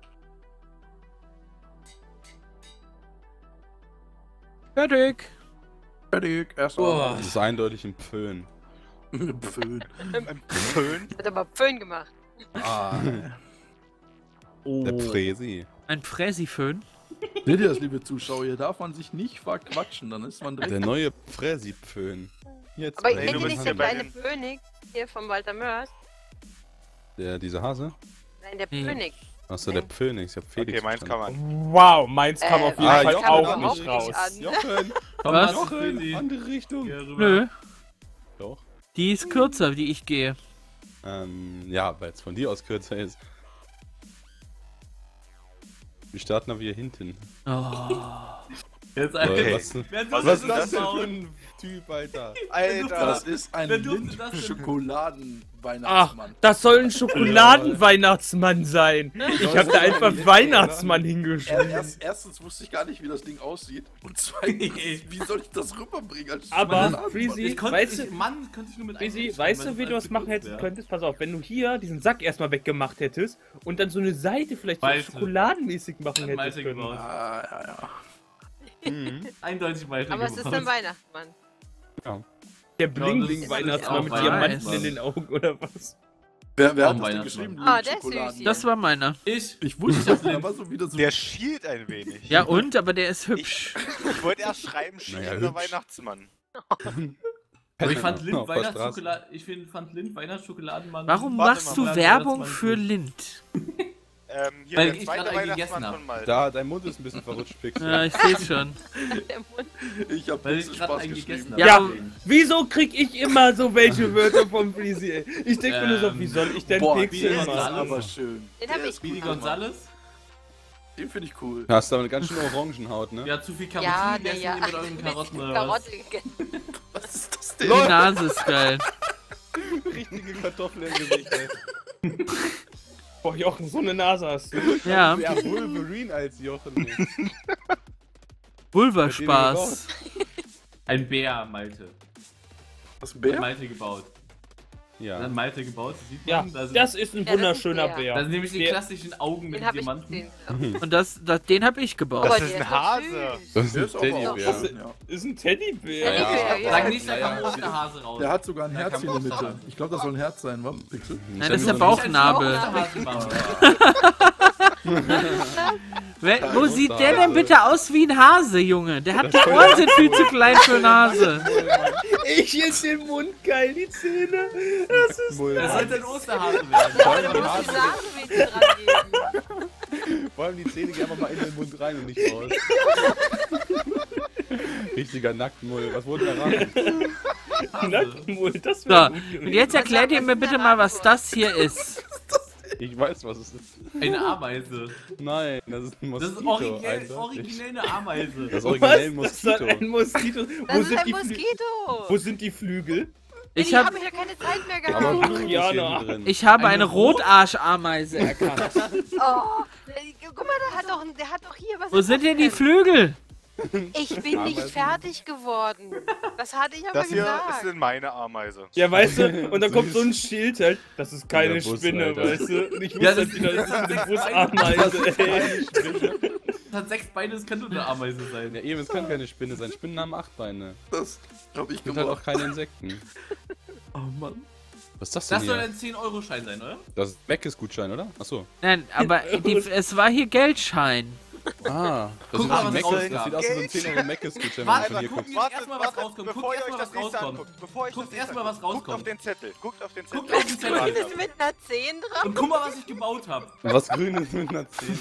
[SPEAKER 7] Fertig.
[SPEAKER 1] Fertig. Erst
[SPEAKER 3] Oh.
[SPEAKER 5] Das ist eindeutig ein Pföhn.
[SPEAKER 1] Föhn.
[SPEAKER 6] Ein Föhn?
[SPEAKER 4] Hat aber Föhn gemacht.
[SPEAKER 1] Ah.
[SPEAKER 5] Der Präsi.
[SPEAKER 7] Ein Fräsiföhn.
[SPEAKER 1] Seht ihr das, liebe Zuschauer? Hier darf man sich nicht verquatschen, dann ist man
[SPEAKER 5] Der
[SPEAKER 1] direkt.
[SPEAKER 5] neue Präsi-Pföhn. Jetzt
[SPEAKER 4] Aber
[SPEAKER 5] bei-
[SPEAKER 6] Nee,
[SPEAKER 4] kennt
[SPEAKER 6] du
[SPEAKER 4] ihr
[SPEAKER 6] bist
[SPEAKER 4] nicht
[SPEAKER 6] ja
[SPEAKER 4] der
[SPEAKER 6] bei
[SPEAKER 4] kleine
[SPEAKER 6] den-
[SPEAKER 4] König hier von Walter Mörs?
[SPEAKER 5] Der, dieser Hase?
[SPEAKER 4] Nein, der
[SPEAKER 7] Nee.
[SPEAKER 4] König.
[SPEAKER 5] Achso, der Phoenix. Ich hab Felix
[SPEAKER 6] Okay, meins kann
[SPEAKER 5] verstanden.
[SPEAKER 6] man.
[SPEAKER 2] Wow, meins kam
[SPEAKER 4] Äh,
[SPEAKER 2] auf jeden
[SPEAKER 5] meins
[SPEAKER 2] Fall
[SPEAKER 5] kam
[SPEAKER 2] auch
[SPEAKER 5] überhaupt
[SPEAKER 2] nicht
[SPEAKER 4] nicht
[SPEAKER 2] raus.
[SPEAKER 4] an.
[SPEAKER 5] Jochen!
[SPEAKER 3] Thomas,
[SPEAKER 7] Was?
[SPEAKER 3] für die-
[SPEAKER 5] Andere Richtung.
[SPEAKER 3] hier rüber.
[SPEAKER 7] Nö,
[SPEAKER 5] Doch.
[SPEAKER 7] die ist kürzer, die ich gehe.
[SPEAKER 5] Ähm, ja, weil es von dir aus kürzer ist. Wir starten aber hier hinten.
[SPEAKER 7] Oh.
[SPEAKER 3] Jetzt
[SPEAKER 5] Okay.
[SPEAKER 3] Alter.
[SPEAKER 5] Was,
[SPEAKER 3] Wer
[SPEAKER 6] Was
[SPEAKER 3] durfte
[SPEAKER 6] ist das denn
[SPEAKER 3] bauen?
[SPEAKER 6] für
[SPEAKER 5] ein Typ, Alter?
[SPEAKER 6] Alter!
[SPEAKER 1] Das ist ein
[SPEAKER 3] Wer durfte das denn?
[SPEAKER 2] Ach,
[SPEAKER 1] Lind-Schokoladen-Weihnachtsmann.
[SPEAKER 2] das soll ein Schokoladenweihnachtsmann sein. Ich habe da einfach Weihnachtsmann
[SPEAKER 1] Er,
[SPEAKER 2] hingeschrieben.
[SPEAKER 1] erst, erstens wusste ich gar nicht, wie das Ding aussieht. Und zweitens, wie soll ich das rüberbringen als
[SPEAKER 2] Aber,
[SPEAKER 1] Schokoladenmann?
[SPEAKER 2] Freezy,
[SPEAKER 3] Ich konnte,
[SPEAKER 2] weißt
[SPEAKER 3] ich,
[SPEAKER 2] du,
[SPEAKER 3] Mann, könnte ich nur mit
[SPEAKER 2] Freezy,
[SPEAKER 3] einschreiben,
[SPEAKER 2] weißt
[SPEAKER 3] weil
[SPEAKER 2] du, wie
[SPEAKER 3] das
[SPEAKER 2] du
[SPEAKER 3] alles
[SPEAKER 2] das machen
[SPEAKER 3] gekürzt
[SPEAKER 2] hättest
[SPEAKER 3] wäre.
[SPEAKER 2] könntest? Pass auf, wenn du hier diesen Sack erstmal weggemacht hättest und dann so eine Seite vielleicht so
[SPEAKER 3] Malte.
[SPEAKER 2] schokoladenmäßig machen
[SPEAKER 3] Dann
[SPEAKER 2] hättest
[SPEAKER 3] Malte
[SPEAKER 2] können.
[SPEAKER 3] gebaut.
[SPEAKER 1] Ah, ja, ja.
[SPEAKER 5] Mhm.
[SPEAKER 3] Eindeutig Malte
[SPEAKER 4] Aber es ist ein Weihnachtsmann.
[SPEAKER 2] Der
[SPEAKER 3] Ja, das ist
[SPEAKER 2] Bling-Bling-Weihnachtsmann
[SPEAKER 3] auch
[SPEAKER 2] mit
[SPEAKER 3] weiß.
[SPEAKER 2] Diamanten in den Augen oder was?
[SPEAKER 1] Wer, wer
[SPEAKER 3] Oh,
[SPEAKER 1] hat das denn
[SPEAKER 3] Weihnachtsmann.
[SPEAKER 1] geschrieben?
[SPEAKER 4] Ah, der ist
[SPEAKER 1] Lindschokoladen.
[SPEAKER 4] süß hier.
[SPEAKER 7] Das war meiner.
[SPEAKER 3] Ich.
[SPEAKER 1] Ich wusste das, aber so wieder so.
[SPEAKER 6] Der schielt ein wenig.
[SPEAKER 7] Ja und? Aber der ist hübsch.
[SPEAKER 6] Ich wollte erst schreiben, schielender
[SPEAKER 5] Naja, hübsch.
[SPEAKER 6] Weihnachtsmann.
[SPEAKER 3] Aber ich fand Lind
[SPEAKER 5] Auf der Straße.
[SPEAKER 3] Weihnachtsschokolade. Ich find, fand Lind Weihnachtsschokoladenmann.
[SPEAKER 7] Warum
[SPEAKER 6] Warte
[SPEAKER 7] machst
[SPEAKER 6] mal,
[SPEAKER 7] du
[SPEAKER 3] warte,
[SPEAKER 7] Werbung
[SPEAKER 3] warte,
[SPEAKER 7] für
[SPEAKER 3] warte.
[SPEAKER 7] Lind?
[SPEAKER 6] Ähm, hier
[SPEAKER 3] Weil
[SPEAKER 6] der
[SPEAKER 3] ich
[SPEAKER 6] zweite
[SPEAKER 3] gerade einen gegessen
[SPEAKER 6] Weihnachtsmann
[SPEAKER 3] hab.
[SPEAKER 6] von Malte.
[SPEAKER 5] Da, dein Mund ist ein bisschen verrutscht, Pixel.
[SPEAKER 7] Ja, ich seh's schon.
[SPEAKER 4] Der Mund.
[SPEAKER 1] Ich hab
[SPEAKER 3] Weil
[SPEAKER 1] nicht
[SPEAKER 3] ich
[SPEAKER 1] so
[SPEAKER 3] gerade
[SPEAKER 1] Spaß
[SPEAKER 3] einen
[SPEAKER 1] geschrieben.
[SPEAKER 3] gegessen habe.
[SPEAKER 2] Ja,
[SPEAKER 3] Deswegen.
[SPEAKER 2] wieso krieg ich immer so welche Wörter vom Freezy, ey? Ich denk mir nur so,
[SPEAKER 3] Ähm,
[SPEAKER 2] wie soll ich denn
[SPEAKER 1] Boah,
[SPEAKER 2] Pixel
[SPEAKER 1] der ist
[SPEAKER 3] Gonzales.
[SPEAKER 2] machen?
[SPEAKER 1] aber schön.
[SPEAKER 4] Den hab
[SPEAKER 1] Der
[SPEAKER 4] ich
[SPEAKER 1] ist
[SPEAKER 3] Speedy
[SPEAKER 1] gut gemacht.
[SPEAKER 3] Gonzales?
[SPEAKER 1] Den finde ich cool.
[SPEAKER 5] Hast aber eine ganz schöne Orangenhaut, ne?
[SPEAKER 3] Ja, zu viel Karotten
[SPEAKER 4] Ja,
[SPEAKER 3] gegessen
[SPEAKER 4] naja.
[SPEAKER 3] mit euren Karotten oder was?
[SPEAKER 4] Karotte gegessen.
[SPEAKER 1] Was ist das
[SPEAKER 7] Die
[SPEAKER 1] denn?
[SPEAKER 7] Nase ist geil.
[SPEAKER 5] Richtige Kartoffeln im Gesicht, ey.
[SPEAKER 2] Boah, Jochen, so eine Nase hast du.
[SPEAKER 7] Ja,
[SPEAKER 5] Ja, Wolverine als Jochen. ey.
[SPEAKER 7] Vulva-Spaß.
[SPEAKER 3] Ein Bär, Malte.
[SPEAKER 1] Was ist ein
[SPEAKER 3] Hat
[SPEAKER 1] Bär?
[SPEAKER 3] Malte gebaut. Das
[SPEAKER 5] Ja.
[SPEAKER 3] hat Malte gebaut, das sieht
[SPEAKER 2] Ja,
[SPEAKER 3] man. Da sind,
[SPEAKER 2] das ist ein
[SPEAKER 4] Ja, das ist
[SPEAKER 2] wunderschöner
[SPEAKER 4] der.
[SPEAKER 2] Bär.
[SPEAKER 3] das sind nämlich die
[SPEAKER 2] Der-
[SPEAKER 3] klassischen Augen mit
[SPEAKER 4] Den hab ich
[SPEAKER 3] Diamanten.
[SPEAKER 4] gesehen.
[SPEAKER 7] Und das, das, den hab ich gebaut.
[SPEAKER 4] Aber
[SPEAKER 6] ist
[SPEAKER 4] der
[SPEAKER 6] ein
[SPEAKER 4] doch
[SPEAKER 6] Hase.
[SPEAKER 4] süß.
[SPEAKER 5] Das ist
[SPEAKER 1] Der
[SPEAKER 5] ein
[SPEAKER 1] ist aber auch
[SPEAKER 5] Teddybär.
[SPEAKER 1] schön, ja.
[SPEAKER 2] Ist ein Teddybär.
[SPEAKER 4] Teddybär, ja.
[SPEAKER 3] Sag nicht, da
[SPEAKER 5] Ja,
[SPEAKER 3] kam
[SPEAKER 5] ja.
[SPEAKER 3] Osterhase raus.
[SPEAKER 1] Der hat sogar ein
[SPEAKER 3] Da
[SPEAKER 1] Herz
[SPEAKER 3] kam
[SPEAKER 1] hier in der Mitte.
[SPEAKER 3] Osterhase.
[SPEAKER 1] Ich glaube, das soll ein Herz sein, wa? Pixel?
[SPEAKER 7] Nein, das ist der
[SPEAKER 5] Nicht
[SPEAKER 7] Bauchnabel.
[SPEAKER 3] Osterhasenmann.
[SPEAKER 7] Wer, wo sieht der denn bitte aus wie ein Hase, Junge? Der hat die Ohren sind viel zu klein für einen Hase.
[SPEAKER 2] Ich ist den Mund geil, die Zähne. Das ist.
[SPEAKER 3] Das sollte ein Osterhase werden.
[SPEAKER 5] Vor allem
[SPEAKER 4] Da
[SPEAKER 5] die
[SPEAKER 4] musst du
[SPEAKER 5] Nase-
[SPEAKER 4] Sahnenwedel dran geben.
[SPEAKER 5] Vor allem die Zähne gehen einfach mal in den Mund rein und nicht raus. Richtiger Nacktmull. Was wurde erraten?
[SPEAKER 2] Nacktmund, das
[SPEAKER 7] So,
[SPEAKER 2] wäre gut
[SPEAKER 7] und
[SPEAKER 2] gewesen.
[SPEAKER 7] jetzt erklärt ihr mir bitte mal, was das hier ist.
[SPEAKER 5] Ich weiß, was es ist.
[SPEAKER 3] Eine Ameise.
[SPEAKER 5] Nein, das ist ein
[SPEAKER 3] Das
[SPEAKER 5] Moskito.
[SPEAKER 3] ist originell,
[SPEAKER 5] eindeutig.
[SPEAKER 3] originell eine Ameise.
[SPEAKER 5] Das
[SPEAKER 2] Was?
[SPEAKER 5] originell
[SPEAKER 2] Das soll
[SPEAKER 5] Moskito.
[SPEAKER 2] ein Moskito.
[SPEAKER 4] Das
[SPEAKER 2] Wo
[SPEAKER 4] ist
[SPEAKER 2] sind,
[SPEAKER 4] ein
[SPEAKER 2] die Flü
[SPEAKER 4] Moskito.
[SPEAKER 2] Wo sind die Flügel?
[SPEAKER 7] Ich
[SPEAKER 4] Ich
[SPEAKER 7] hab,
[SPEAKER 4] habe ja keine Zeit mehr
[SPEAKER 5] Aber
[SPEAKER 4] gehabt.
[SPEAKER 5] Blut ist
[SPEAKER 2] Ja,
[SPEAKER 5] hier
[SPEAKER 2] na.
[SPEAKER 5] drin.
[SPEAKER 7] ich habe eine
[SPEAKER 3] Eine Rot-
[SPEAKER 7] Rotarschameise erkannt.
[SPEAKER 4] Oh, guck mal, der hat doch, der hat doch hier was.
[SPEAKER 7] Wo sind denn die Flügel?
[SPEAKER 4] Ich bin nicht
[SPEAKER 5] Ameisen.
[SPEAKER 4] fertig geworden. Das hatte ich aber
[SPEAKER 6] Das hier
[SPEAKER 4] gesagt.
[SPEAKER 6] ist meine Ameise.
[SPEAKER 2] Ja, weißt du, und dann kommt so ein Schild halt, das ist keine
[SPEAKER 5] Der Bus,
[SPEAKER 2] Spinne,
[SPEAKER 5] Alter.
[SPEAKER 2] weißt du? Und ich wusste,
[SPEAKER 3] Ja,
[SPEAKER 2] dass
[SPEAKER 3] das-
[SPEAKER 2] die da ist
[SPEAKER 3] das
[SPEAKER 2] eine
[SPEAKER 3] ist
[SPEAKER 2] Busameise, ey.
[SPEAKER 3] Das hat sechs Beine, das kann nur eine Ameise sein.
[SPEAKER 5] Ja, eben, es kann keine Spinne sein. Spinnen haben acht Beine.
[SPEAKER 1] Das habe ich
[SPEAKER 5] Es sind halt
[SPEAKER 1] gemacht.
[SPEAKER 5] auch keine Insekten.
[SPEAKER 1] Oh Mann.
[SPEAKER 5] Was ist das denn
[SPEAKER 3] Das soll
[SPEAKER 5] hier?
[SPEAKER 3] ein zehn Euro Schein sein, oder?
[SPEAKER 5] Das ist Meckes-Gutschein, oder? Achso.
[SPEAKER 7] Nein, aber die, es war hier Geldschein.
[SPEAKER 5] Ah, das
[SPEAKER 3] Guck
[SPEAKER 5] sieht
[SPEAKER 3] mal,
[SPEAKER 5] aus wie
[SPEAKER 3] was
[SPEAKER 5] Meckes.
[SPEAKER 3] rauskam.
[SPEAKER 5] Das sieht aus wie so ein zehn Euro Meckes-Gutschein, wenn man
[SPEAKER 3] Warte,
[SPEAKER 5] von hier
[SPEAKER 3] guck
[SPEAKER 5] guckt.
[SPEAKER 3] mir erstmal was rauskommt.
[SPEAKER 6] bevor
[SPEAKER 3] Guck
[SPEAKER 6] ihr euch
[SPEAKER 3] erstmal,
[SPEAKER 6] das
[SPEAKER 3] was
[SPEAKER 6] nächste
[SPEAKER 3] rauskommt.
[SPEAKER 6] anguckt. Bevor ich
[SPEAKER 3] Guckt
[SPEAKER 6] das nächste
[SPEAKER 3] erstmal, was
[SPEAKER 6] anguckt. Guckt
[SPEAKER 3] rauskommt.
[SPEAKER 6] auf den Zettel. Guckt auf den
[SPEAKER 3] Guckt
[SPEAKER 6] Zettel.
[SPEAKER 3] auf den Zettel.
[SPEAKER 4] Grünes mit einer zehn dran.
[SPEAKER 3] Und guck mal, was ich gebaut habe.
[SPEAKER 5] Was Grünes mit einer zehn.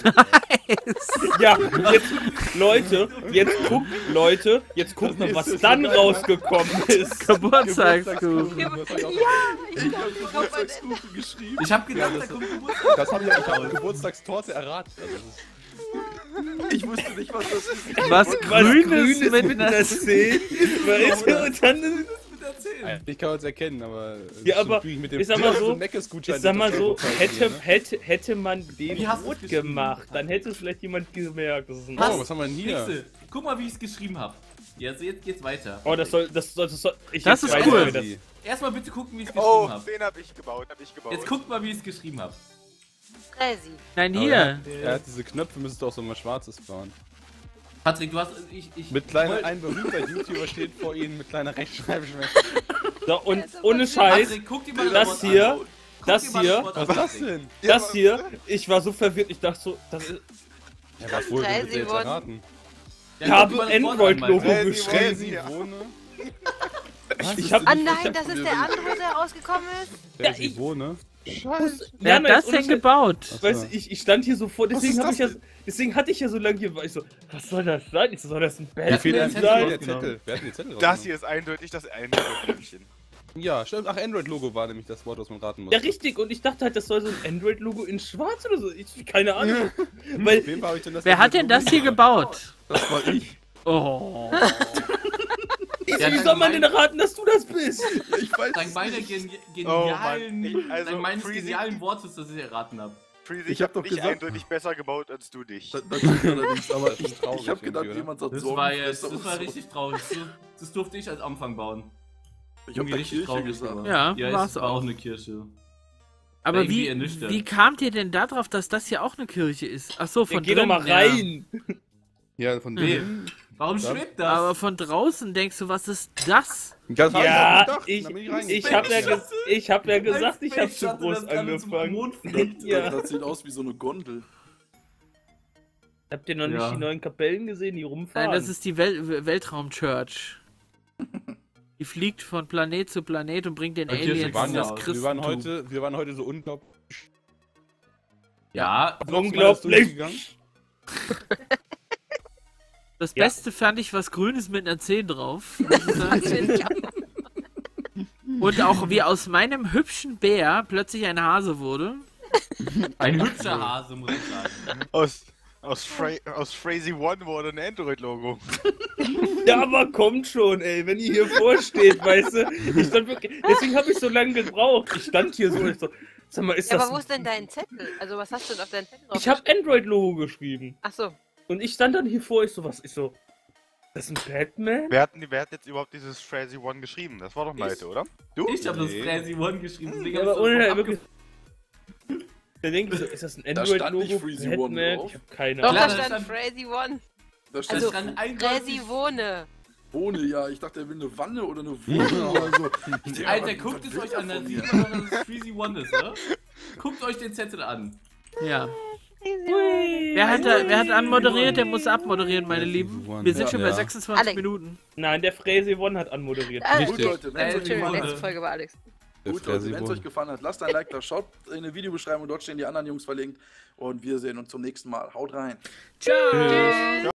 [SPEAKER 2] Ja, jetzt, Leute, jetzt guckt, Leute, jetzt guckt mal, was dann rausgekommen ist.
[SPEAKER 7] Geburtstagskuchen.
[SPEAKER 1] Ich habe Geburtstagskuchen geschrieben.
[SPEAKER 3] Ich habe gedacht, da kommt Geburtstag.
[SPEAKER 5] Das habe ich auch als Geburtstagstorte erraten. Also das ist
[SPEAKER 1] Ich wusste nicht, was das ist.
[SPEAKER 7] Was
[SPEAKER 2] Was
[SPEAKER 7] Grünes
[SPEAKER 2] Grünes
[SPEAKER 7] mit
[SPEAKER 2] mit
[SPEAKER 7] einer...
[SPEAKER 2] einer zehn, weißt du, und dann...
[SPEAKER 5] ich kann es erkennen, aber
[SPEAKER 2] Ja, aber
[SPEAKER 5] krieg ich mit dem
[SPEAKER 2] ich sag mal so,
[SPEAKER 5] Meckes-Gutschein
[SPEAKER 2] Ich sag mal so,
[SPEAKER 5] das
[SPEAKER 2] hätte,
[SPEAKER 5] ne?
[SPEAKER 2] hätte, hätte man den
[SPEAKER 3] Wie hast du's
[SPEAKER 2] rot
[SPEAKER 3] geschrieben?
[SPEAKER 2] gemacht, dann hätte es vielleicht jemand gemerkt. Das ist ein
[SPEAKER 5] Oh, was haben wir denn hier?
[SPEAKER 3] Pixel, guck mal, wie ich es geschrieben habe. Jetzt, jetzt geht's weiter.
[SPEAKER 2] Oh, das soll, das soll, das soll, ich
[SPEAKER 7] Das
[SPEAKER 2] jetzt
[SPEAKER 7] ist
[SPEAKER 2] weiß,
[SPEAKER 7] cool.
[SPEAKER 2] wie das-
[SPEAKER 3] Erstmal bitte gucken, wie ich es
[SPEAKER 6] Oh,
[SPEAKER 3] geschrieben habe.
[SPEAKER 6] den hab ich gebaut. Hab ich gebaut.
[SPEAKER 3] Jetzt guckt mal, wie ich es geschrieben habe.
[SPEAKER 4] Resi.
[SPEAKER 7] Nein,
[SPEAKER 5] Aber
[SPEAKER 7] hier.
[SPEAKER 5] Er hat diese Knöpfe, müsstest du auch so mal schwarzes bauen.
[SPEAKER 3] Patrick, du hast. Ich, ich,
[SPEAKER 5] Mit kleiner,
[SPEAKER 3] wollt-
[SPEAKER 5] ein berühmter YouTuber steht vor Ihnen mit kleiner Rechtschreibschwäche.
[SPEAKER 2] So, und
[SPEAKER 4] Das ist aber
[SPEAKER 2] ohne
[SPEAKER 4] süß.
[SPEAKER 2] Scheiß,
[SPEAKER 3] Patrick, guck dir mal
[SPEAKER 2] das
[SPEAKER 3] Wort
[SPEAKER 2] hier,
[SPEAKER 3] an. Guck
[SPEAKER 2] das
[SPEAKER 3] dir mal
[SPEAKER 2] hier,
[SPEAKER 3] Wort
[SPEAKER 5] Was
[SPEAKER 3] an,
[SPEAKER 5] ist das
[SPEAKER 3] Patrick.
[SPEAKER 5] denn?
[SPEAKER 2] das hier, ich war so verwirrt, ich dachte so, das ist,
[SPEAKER 5] Ja, was wohl,
[SPEAKER 4] Drei
[SPEAKER 5] wird jetzt
[SPEAKER 4] Sekunden.
[SPEAKER 5] erraten?
[SPEAKER 3] Ja,
[SPEAKER 2] Ich
[SPEAKER 3] guck
[SPEAKER 2] habe
[SPEAKER 3] dir mal das Wort an,
[SPEAKER 2] Android-Logo
[SPEAKER 3] Malte.
[SPEAKER 2] geschrieben.
[SPEAKER 5] Resi,
[SPEAKER 6] Ja.
[SPEAKER 5] Wohne.
[SPEAKER 2] Ich hab,
[SPEAKER 4] Ah nein, das ist der andere, der rausgekommen ist.
[SPEAKER 5] Resi,
[SPEAKER 2] ich-
[SPEAKER 5] Wohne.
[SPEAKER 7] Wer hat das denn gebaut?
[SPEAKER 2] Weißt du, ich, ich stand hier so vor, deswegen
[SPEAKER 1] ist
[SPEAKER 2] habe ich
[SPEAKER 1] das
[SPEAKER 2] ja, deswegen hatte ich ja so lange hier, war ich so, was soll das sein? Ich so, soll das ein
[SPEAKER 5] Wie viel
[SPEAKER 3] mir
[SPEAKER 2] Batman
[SPEAKER 3] den
[SPEAKER 5] der
[SPEAKER 3] Zettel
[SPEAKER 2] sein?
[SPEAKER 5] Zettel? Wer hat denn die Zettel
[SPEAKER 6] Das
[SPEAKER 5] rausgenommen?
[SPEAKER 6] hier ist eindeutig das Android-Knöpfchen.
[SPEAKER 5] Ja, stimmt. Ach, Android-Logo war nämlich das Wort, was man raten muss.
[SPEAKER 2] Ja, richtig, und ich dachte halt, das soll so ein Android-Logo in schwarz oder so, ich, keine Ahnung. Weil,
[SPEAKER 5] Auf jeden Fall hab ich denn das
[SPEAKER 7] Wer hat denn das hier gebaut?
[SPEAKER 1] Das war ich.
[SPEAKER 7] Oh.
[SPEAKER 3] Ja,
[SPEAKER 2] wie
[SPEAKER 3] dank
[SPEAKER 2] soll man denn
[SPEAKER 3] mein-
[SPEAKER 2] raten, dass du das bist?
[SPEAKER 1] Ich weiß
[SPEAKER 3] Dank
[SPEAKER 1] es
[SPEAKER 3] meiner
[SPEAKER 1] nicht.
[SPEAKER 3] gen
[SPEAKER 6] Oh
[SPEAKER 3] genialen,
[SPEAKER 6] Mann, ich- also
[SPEAKER 3] dank meines
[SPEAKER 6] Freezy-
[SPEAKER 3] genialen Wortes, das ich erraten habe.
[SPEAKER 6] Freezy,
[SPEAKER 1] Ich
[SPEAKER 6] ich
[SPEAKER 1] hab
[SPEAKER 6] hab
[SPEAKER 1] doch
[SPEAKER 6] dich
[SPEAKER 1] gesagt-
[SPEAKER 6] eindeutig besser gebaut als du dich.
[SPEAKER 1] Das, das stimmt allerdings, aber ich,
[SPEAKER 5] traurig
[SPEAKER 1] ich habe gedacht,
[SPEAKER 5] irgendwie, oder?
[SPEAKER 1] jemand sagt
[SPEAKER 3] Das
[SPEAKER 1] so.
[SPEAKER 3] war jetzt, das war richtig traurig. Das, das durfte ich als Anfang bauen.
[SPEAKER 1] Ich habe
[SPEAKER 3] Irgendwie
[SPEAKER 1] da
[SPEAKER 3] richtig
[SPEAKER 1] Kirche
[SPEAKER 3] traurig
[SPEAKER 1] gesagt.
[SPEAKER 3] geworden.
[SPEAKER 7] Ja,
[SPEAKER 3] ja
[SPEAKER 7] war's
[SPEAKER 3] es war
[SPEAKER 7] auch.
[SPEAKER 3] auch eine Kirche.
[SPEAKER 7] Aber
[SPEAKER 3] irgendwie
[SPEAKER 7] wie,
[SPEAKER 3] ernüchtert.
[SPEAKER 7] wie kamt ihr denn darauf, dass das hier auch eine Kirche ist? Ach so,
[SPEAKER 2] Ja,
[SPEAKER 7] von
[SPEAKER 2] geh doch mal
[SPEAKER 7] drinnen, ja.
[SPEAKER 2] rein.
[SPEAKER 5] Ja, von
[SPEAKER 3] Nee.
[SPEAKER 5] dem.
[SPEAKER 3] Warum
[SPEAKER 5] Ja.
[SPEAKER 3] schwebt das?
[SPEAKER 7] Aber von draußen denkst du, was ist das?
[SPEAKER 5] Das hab
[SPEAKER 2] Ja,
[SPEAKER 5] gedacht,
[SPEAKER 2] ich,
[SPEAKER 5] dann bin
[SPEAKER 2] ich,
[SPEAKER 5] reingegangen.
[SPEAKER 2] hab ja ges ich hab ja gesagt, ich hab
[SPEAKER 3] Space
[SPEAKER 2] zu
[SPEAKER 3] Shuttle,
[SPEAKER 2] groß
[SPEAKER 3] das gerade zum
[SPEAKER 2] angefangen.
[SPEAKER 3] Mond fliegt.
[SPEAKER 2] Ja.
[SPEAKER 1] Das sieht aus wie so eine Gondel.
[SPEAKER 2] Habt ihr noch nicht
[SPEAKER 3] Ja.
[SPEAKER 2] die neuen Kapellen gesehen, die rumfahren?
[SPEAKER 7] Nein, das ist die Wel Weltraum-Church. Die fliegt von Planet zu Planet und bringt den
[SPEAKER 3] Okay,
[SPEAKER 7] Aliens
[SPEAKER 3] wir waren
[SPEAKER 7] das
[SPEAKER 3] ja-
[SPEAKER 7] Christentum.
[SPEAKER 5] Wir waren heute, wir waren heute so unglaublich.
[SPEAKER 3] Ja,
[SPEAKER 2] unglaublich.
[SPEAKER 7] Das
[SPEAKER 2] Ja.
[SPEAKER 7] Beste fand ich was Grünes mit einer zehn drauf. muss ich sagen.
[SPEAKER 4] Das finde ich auch.
[SPEAKER 7] Und auch wie aus meinem hübschen Bär plötzlich ein Hase wurde.
[SPEAKER 3] ein hübscher Hase, muss ich sagen.
[SPEAKER 6] Aus, aus, Fra aus Phrazy One wurde ein Android-Logo.
[SPEAKER 2] Ja, aber kommt schon, ey, wenn ihr hier vorsteht, weißt du. Ich stand wirklich, deswegen habe ich so lange gebraucht. Ich stand hier so, ich so, sag mal, ist
[SPEAKER 4] Ja,
[SPEAKER 2] das...
[SPEAKER 4] aber wo ist denn dein Zettel? Also, was hast du denn auf deinem Zettel drauf?
[SPEAKER 2] Ich habe Android-Logo geschrieben.
[SPEAKER 4] Achso.
[SPEAKER 2] Und ich stand dann hier vor, ich so, was, ich so, das ist ein Batman?
[SPEAKER 6] Wer hat, denn- wer hat jetzt überhaupt dieses Phrazy One geschrieben? Das war doch Malte, oder? Du?
[SPEAKER 3] Ich habe das
[SPEAKER 5] Nee.
[SPEAKER 3] Crazy One geschrieben, deswegen
[SPEAKER 2] Ja,
[SPEAKER 3] hab
[SPEAKER 2] aber
[SPEAKER 3] ich
[SPEAKER 2] ohne
[SPEAKER 3] das
[SPEAKER 2] wirklich... Dann denke ich so, ist das ein
[SPEAKER 1] Da stand
[SPEAKER 2] Android-Logo?
[SPEAKER 1] nicht Freezy One
[SPEAKER 2] Batman?
[SPEAKER 1] drauf.
[SPEAKER 2] Ich hab keine
[SPEAKER 4] Doch,
[SPEAKER 2] Ahnung.
[SPEAKER 3] Klar,
[SPEAKER 4] da
[SPEAKER 3] da
[SPEAKER 4] stand
[SPEAKER 3] stand-
[SPEAKER 4] Crazy One.
[SPEAKER 1] Da steht
[SPEAKER 4] Also,
[SPEAKER 3] stand
[SPEAKER 4] Crazy Wohne.
[SPEAKER 1] ohne, ja. Ich dachte, er will eine Wanne oder eine Wohnung oder so. Ich denke,
[SPEAKER 3] Alter,
[SPEAKER 1] was-
[SPEAKER 3] guckt
[SPEAKER 1] was
[SPEAKER 3] es
[SPEAKER 1] will
[SPEAKER 3] euch
[SPEAKER 1] der
[SPEAKER 3] an, dann
[SPEAKER 1] von
[SPEAKER 3] sieht
[SPEAKER 1] mir?
[SPEAKER 3] man doch, dass es Freezy One ist, oder? Guckt euch den Zettel an.
[SPEAKER 7] Ja.
[SPEAKER 4] Crazy One.
[SPEAKER 7] Wer hat, da, wer hat anmoderiert? Der muss abmoderieren, meine Lieben. Wir sind
[SPEAKER 1] Ja.
[SPEAKER 7] schon bei
[SPEAKER 5] Ja.
[SPEAKER 7] sechsundzwanzig
[SPEAKER 4] Alex.
[SPEAKER 7] Minuten.
[SPEAKER 2] Nein, der Phrazy One hat anmoderiert.
[SPEAKER 4] Ah,
[SPEAKER 1] Gut,
[SPEAKER 5] Richtig.
[SPEAKER 1] Leute, wenn es
[SPEAKER 3] Äh,
[SPEAKER 1] euch
[SPEAKER 3] Entschuldigung,
[SPEAKER 1] gefallen
[SPEAKER 4] letzte
[SPEAKER 1] hat,
[SPEAKER 4] Folge war Alex.
[SPEAKER 5] Der
[SPEAKER 1] gut, Leute,
[SPEAKER 5] Phrazy
[SPEAKER 1] wenn es
[SPEAKER 5] One.
[SPEAKER 1] euch gefallen hat, lasst ein Like da, schaut in der Videobeschreibung, dort stehen die anderen Jungs verlinkt. Und wir sehen uns zum nächsten Mal. Haut rein.
[SPEAKER 7] Ciao.
[SPEAKER 4] Tschüss.